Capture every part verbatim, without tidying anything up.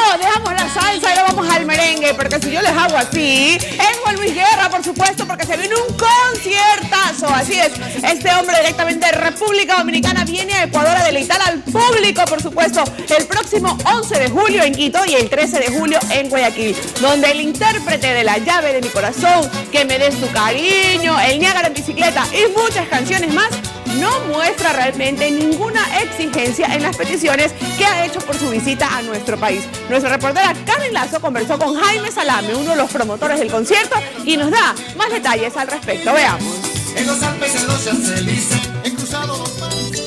dejamos la salsa y lo vamos al merengue, porque si yo les hago así, es Juan Luis Guerra, por supuesto, porque se viene un conciertazo. Así es, este hombre directamente de República Dominicana viene a Ecuador a deleitar al público, por supuesto, el próximo once de julio en Quito y el trece de julio en Guayaquil, donde el intérprete de La llave de mi corazón, Que me des tu cariño, El Niágara en bicicleta y muchas canciones más, no muestra realmente ninguna exigencia en las peticiones que ha hecho por su visita a nuestro país. Nuestra reportera Karen Lazo conversó con Jaime Salame, uno de los promotores del concierto, y nos da más detalles al respecto. Veamos. En los Alpes, en los Champs-Élysées, he cruzado los mares.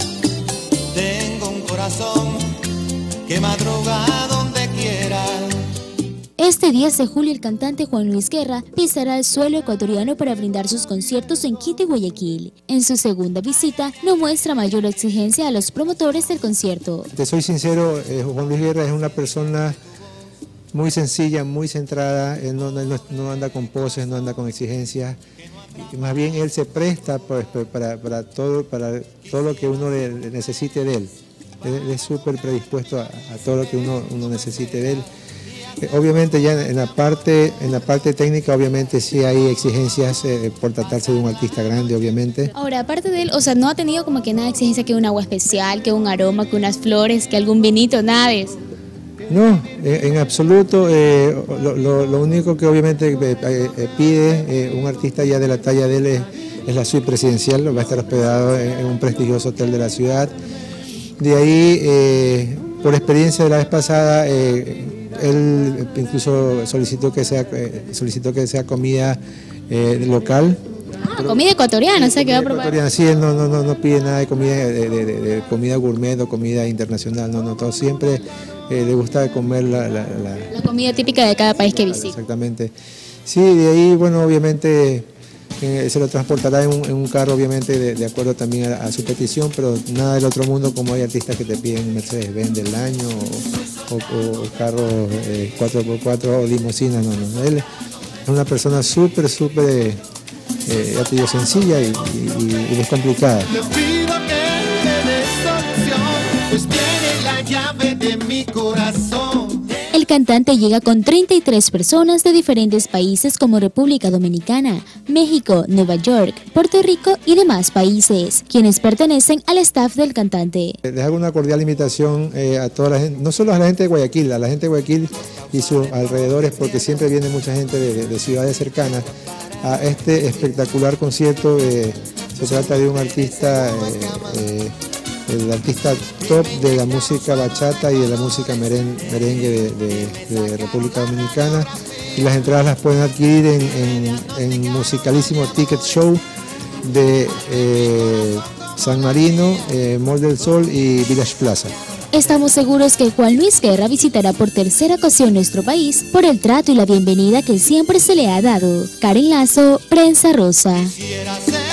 Tengo un corazón que madruga donde quiera. Este diez de julio el cantante Juan Luis Guerra pisará el suelo ecuatoriano para brindar sus conciertos en Quito y Guayaquil. En su segunda visita no muestra mayor exigencia a los promotores del concierto. Te soy sincero, eh, Juan Luis Guerra es una persona muy sencilla, muy centrada, él no, no, no anda con poses, no anda con exigencias, y más bien él se presta pues, para, para, todo, para todo lo que uno le, le necesite de él. Él es súper predispuesto a, a todo lo que uno, uno necesite de él. Obviamente ya en la parte en la parte técnica obviamente sí hay exigencias eh, por tratarse de un artista grande, obviamente. Ahora, aparte de él, o sea, no ha tenido como que nada de exigencia, que un agua especial, que un aroma, que unas flores, que algún vinito, nada de eso. No, en, en absoluto. Eh, lo, lo, lo único que obviamente eh, eh, pide eh, un artista ya de la talla de él es, es la suite presidencial, va a estar hospedado en, en un prestigioso hotel de la ciudad. De ahí, eh, por experiencia de la vez pasada, eh, él incluso solicitó que sea, eh, solicitó que sea comida eh, local. Ah, comida ecuatoriana, o sea que va a probar. Sí, él no, no, no, no pide nada de comida, de, de, de, de comida gourmet o comida internacional, no, no, todo siempre eh, le gusta comer la, la, la, la comida típica de cada país que visita. Exactamente. Sí, de ahí, bueno, obviamente eh, se lo transportará en un, en un carro, obviamente, de, de acuerdo también a, a su petición, pero nada del otro mundo, como hay artistas que te piden Mercedes-Benz del año o, o, o carros eh, cuatro por cuatro o limusinas, no, no. Él es una persona súper, súper, eh, ya te digo, sencilla y, y, y descomplicada. Le pido que me des solución, pues tiene la llave de mi corazón. El cantante llega con treinta y tres personas de diferentes países como República Dominicana, México, Nueva York, Puerto Rico y demás países, quienes pertenecen al staff del cantante. Les hago una cordial invitación eh, a toda la gente, no solo a la gente de Guayaquil, a la gente de Guayaquil y sus alrededores, porque siempre viene mucha gente de, de, de ciudades cercanas a este espectacular concierto. Eh, se trata de un artista, eh, eh, el artista top de la música bachata y de la música meren, merengue de, de, de República Dominicana, y las entradas las pueden adquirir en, en, en Musicalísimo Ticket Show de eh, San Marino, eh, Mall del Sol y Village Plaza. Estamos seguros que Juan Luis Guerra visitará por tercera ocasión nuestro país por el trato y la bienvenida que siempre se le ha dado. Karen Lazo, Prensa Rosa.